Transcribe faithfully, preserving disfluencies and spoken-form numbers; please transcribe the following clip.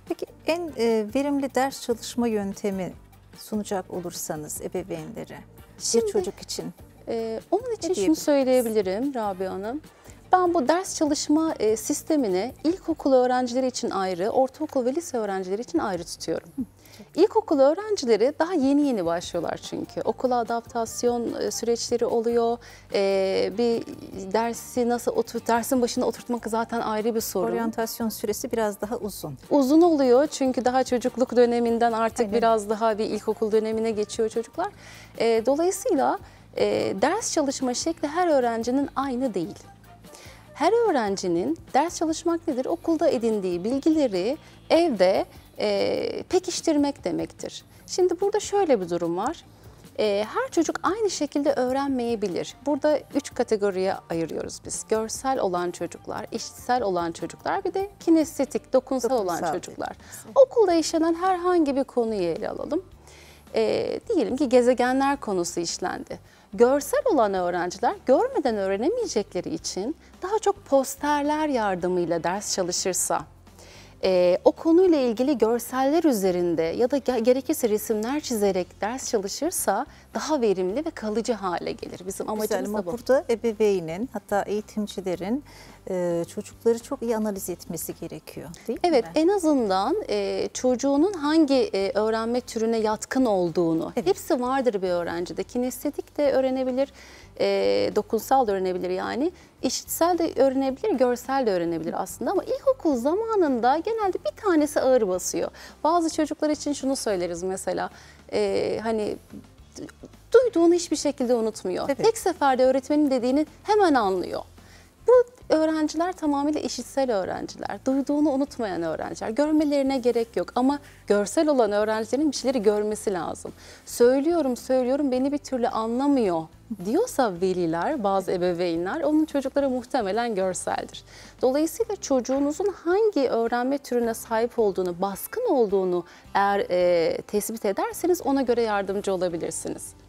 Peki en e, verimli ders çalışma yöntemi sunacak olursanız ebeveynlere, Şimdi, bir çocuk için? E, onun için şunu diyebiliriz? söyleyebilirim Rabia Hanım. Ben bu ders çalışma e, sistemini ilkokul öğrencileri için ayrı, ortaokul ve lise öğrencileri için ayrı tutuyorum. İlkokul öğrencileri daha yeni yeni başlıyorlar çünkü. Okula adaptasyon e, süreçleri oluyor. E, bir dersi nasıl otur, dersin başına oturtmak zaten ayrı bir sorun. Oryantasyon süresi biraz daha uzun. Uzun oluyor çünkü daha çocukluk döneminden artık Aynen. biraz daha bir ilkokul dönemine geçiyor çocuklar. E, dolayısıyla e, ders çalışma şekli her öğrencinin aynı değil. Her öğrencinin ders çalışmak nedir? Okulda edindiği bilgileri evde e, pekiştirmek demektir. Şimdi burada şöyle bir durum var. E, her çocuk aynı şekilde öğrenmeyebilir. Burada üç kategoriye ayırıyoruz biz. Görsel olan çocuklar, işitsel olan çocuklar, bir de kinestetik, dokunsal, Dokunsal olan çocuklar. dediğimiz. Okulda işlenen herhangi bir konuyu ele alalım. E, diyelim ki gezegenler konusu işlendi. Görsel olan öğrenciler görmeden öğrenemeyecekleri için daha çok posterler yardımıyla ders çalışırsa, e, o konuyla ilgili görseller üzerinde ya da gerekirse resimler çizerek ders çalışırsa daha verimli ve kalıcı hale gelir. Bizim amacımız Güzel, ama da bu. burada ebeveynin, hatta eğitimcilerin e, çocukları çok iyi analiz etmesi gerekiyor, değil Evet, mi? en azından e, çocuğunun hangi e, öğrenme türüne yatkın olduğunu, Evet. hepsi vardır bir öğrencide. Kinestetik de öğrenebilir, e, dokunsal da öğrenebilir yani. İşitsel de öğrenebilir, görsel de öğrenebilir aslında, ama ilkokul zamanında genelde bir tanesi ağır basıyor. Bazı çocuklar için şunu söyleriz mesela, e, hani duyduğunu hiçbir şekilde unutmuyor. Evet. Tek seferde öğretmenin dediğini hemen anlıyor. Bu öğrenciler tamamıyla işitsel öğrenciler, duyduğunu unutmayan öğrenciler. Görmelerine gerek yok ama görsel olan öğrencilerin bir şeyleri görmesi lazım. Söylüyorum, söylüyorum, beni bir türlü anlamıyor diyorsa veliler, bazı ebeveynler, onun çocukları muhtemelen görseldir. Dolayısıyla çocuğunuzun hangi öğrenme türüne sahip olduğunu, baskın olduğunu eğer e, tespit ederseniz ona göre yardımcı olabilirsiniz.